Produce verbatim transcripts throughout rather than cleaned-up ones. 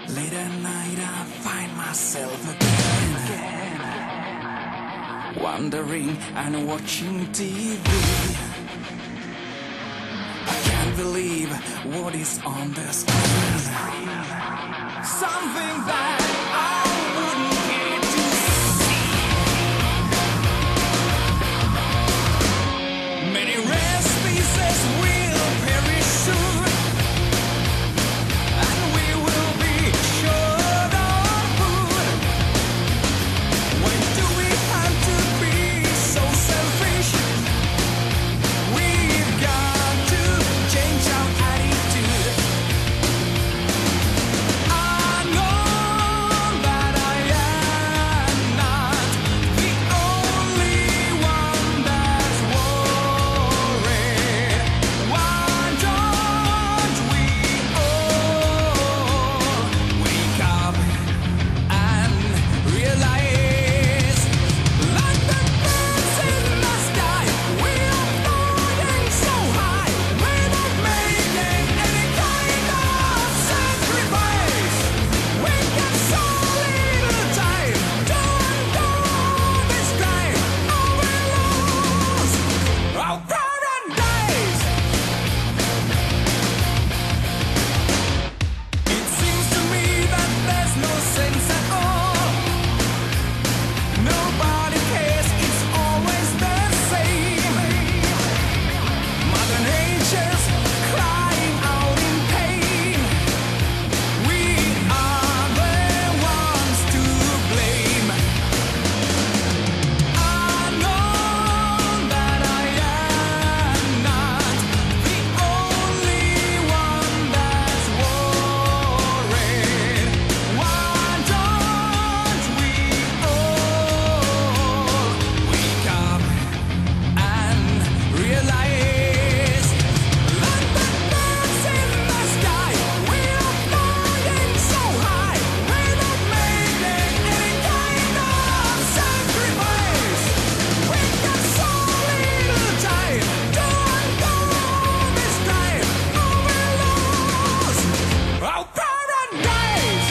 Late at night I find myself again, wandering and watching T V. I can't believe what is on the screen. Something that I wouldn't care to see. Many rare species will perish soon, and we will be short of food. When do we have to be so selfish? We've got to change our attitude. I know that I am not the only one that's worried. Why don't we all wake up and realize, like the birds in the sky, we are flying so high, we're not making any kind of sacrifice. We've got so little time to undo this crime. All we lose our paradise. It seems to me that there's no sense at all. Nobody cares, it's always the same. Mother Nature's crying out in pain. We are the ones to blame. I know that I am not the only one that's worried. Why don't we all wake up and realize, like the birds in the sky, we are flying so high, we're not making any kind of sacrifice. We've got so little time to undo this crime. All we lose our paradise.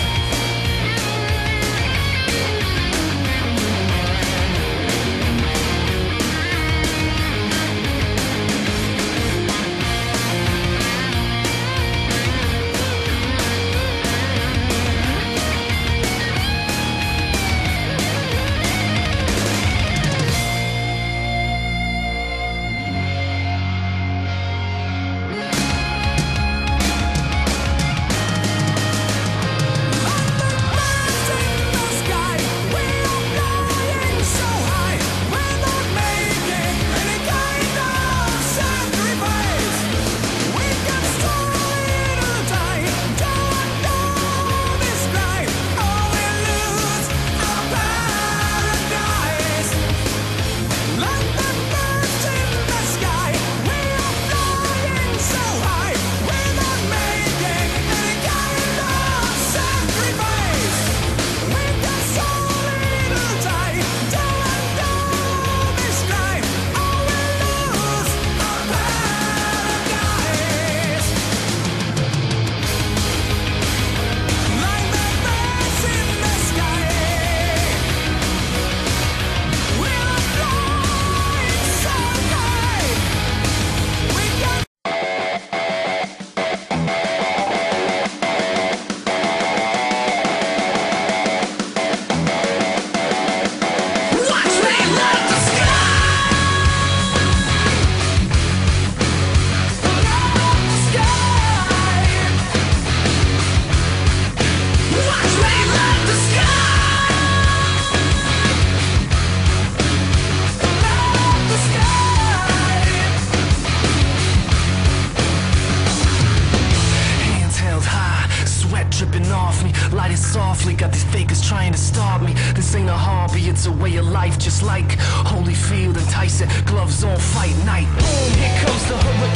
Dripping off me, light it softly. Got these fakers trying to stop me. This ain't a hobby, it's a way of life. Just like Holyfield and Tyson, gloves on, fight night. Boom, here comes the hurricane.